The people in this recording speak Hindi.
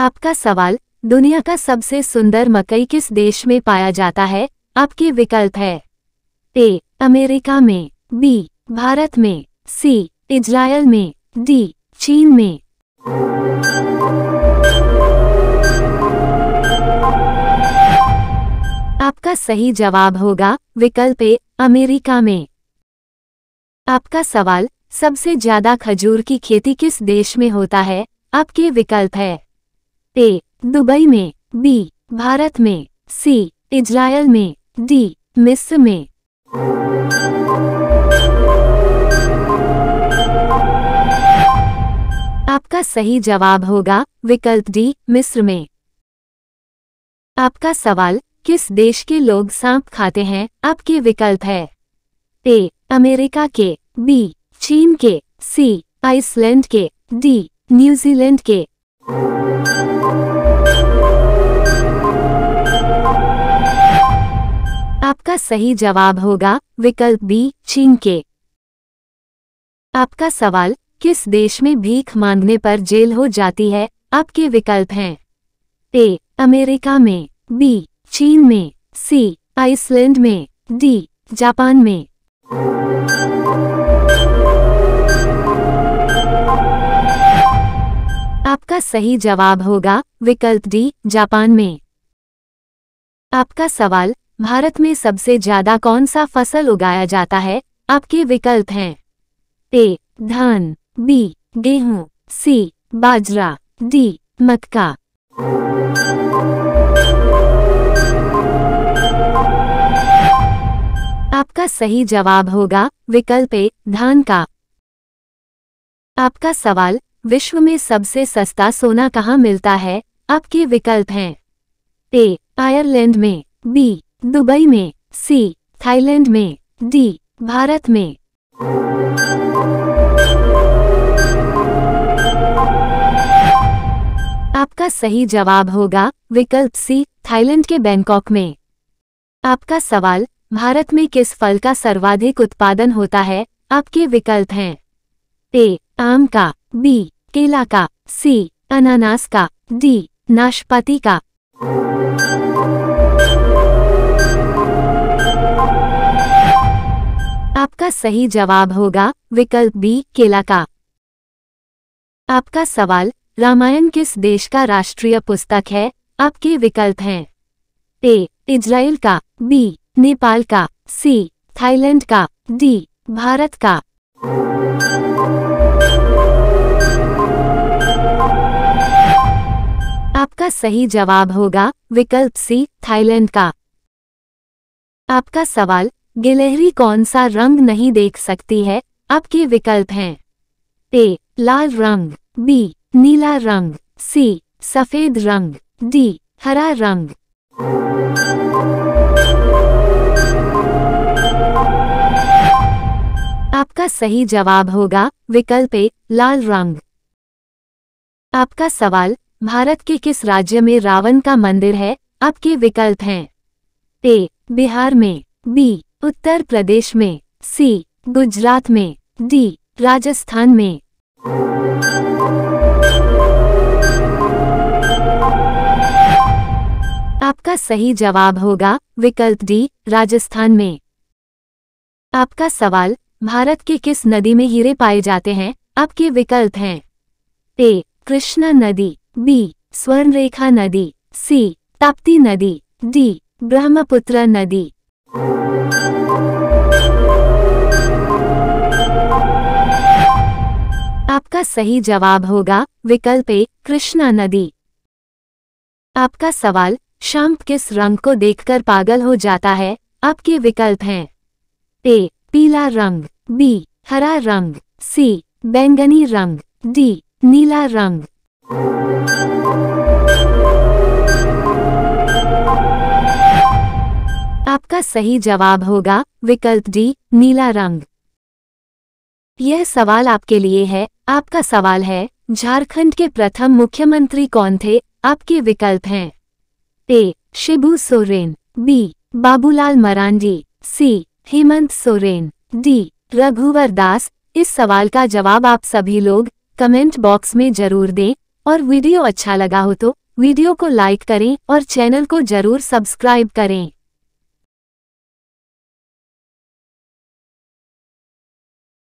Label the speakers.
Speaker 1: आपका सवाल, दुनिया का सबसे सुंदर मकई किस देश में पाया जाता है? आपके विकल्प है ए. अमेरिका में, बी. भारत में, सी. इजरायल में, डी. चीन में। आपका सही जवाब होगा विकल्प ए. अमेरिका में। आपका सवाल, सबसे ज्यादा खजूर की खेती किस देश में होता है? आपके विकल्प है ए. दुबई में, बी. भारत में, सी. इजरायल में, डी. मिस्र में। आपका सही जवाब होगा विकल्प डी. मिस्र में। आपका सवाल, किस देश के लोग सांप खाते हैं? आपके विकल्प है ए. अमेरिका के, बी. चीन के, सी. आइसलैंड के, डी. न्यूजीलैंड के। आपका सही जवाब होगा विकल्प बी. चीन के। आपका सवाल, किस देश में भीख मांगने पर जेल हो जाती है? आपके विकल्प हैं ए. अमेरिका में, बी. चीन में, सी. आइसलैंड में, डी. जापान में। आपका सही जवाब होगा विकल्प डी. जापान में। आपका सवाल, भारत में सबसे ज्यादा कौन सा फसल उगाया जाता है? आपके विकल्प हैं ए. धान, बी. गेहूं, सी. बाजरा, डी. मक्का। आपका सही जवाब होगा विकल्प ए. धान का। आपका सवाल, विश्व में सबसे सस्ता सोना कहाँ मिलता है? आपके विकल्प हैं ए. आयरलैंड में, बी. दुबई में, सी. थाईलैंड में, डी. भारत में। आपका सही जवाब होगा विकल्प सी. थाईलैंड के बैंकॉक में। आपका सवाल, भारत में किस फल का सर्वाधिक उत्पादन होता है? आपके विकल्प हैं ए. आम का, बी. केला का, सी. अनानास का, डी. नाशपाती का। आपका सही जवाब होगा विकल्प बी. केला का। आपका सवाल, रामायण किस देश का राष्ट्रीय पुस्तक है? आपके विकल्प हैं ए. इजराइल का, बी. नेपाल का, सी. थाईलैंड का, डी. भारत का। आपका सही जवाब होगा विकल्प सी. थाईलैंड का। आपका सवाल, गिलहरी कौन सा रंग नहीं देख सकती है? आपके विकल्प हैं ए. लाल रंग, बी. नीला रंग, सी. सफेद रंग, डी. हरा रंग। आपका सही जवाब होगा विकल्प ए. लाल रंग। आपका सवाल, भारत के किस राज्य में रावण का मंदिर है? आपके विकल्प हैं ए. बिहार में, बी. उत्तर प्रदेश में, सी. गुजरात में, डी. राजस्थान में। आपका सही जवाब होगा विकल्प डी. राजस्थान में। आपका सवाल, भारत के किस नदी में हीरे पाए जाते हैं? आपके विकल्प हैं ए. कृष्णा नदी, बी. स्वर्णरेखा नदी, सी. ताप्ती नदी, डी. ब्रह्मपुत्र नदी। आपका सही जवाब होगा विकल्प ए. कृष्णा नदी। आपका सवाल, सांप किस रंग को देखकर पागल हो जाता है? आपके विकल्प हैं ए. पीला रंग, बी. हरा रंग, सी. बैंगनी रंग, डी. नीला रंग। आपका सही जवाब होगा विकल्प डी. नीला रंग। यह सवाल आपके लिए है। आपका सवाल है, झारखंड के प्रथम मुख्यमंत्री कौन थे? आपके विकल्प हैं A. Shibu Soren, B. Babulal Marandi, C. Hemant Soren, D. Raghubar Das. इस सवाल का जवाब आप सभी लोग कमेंट बॉक्स में जरूर दें। और वीडियो अच्छा लगा हो तो वीडियो को लाइक करें और चैनल को जरूर सब्सक्राइब करें।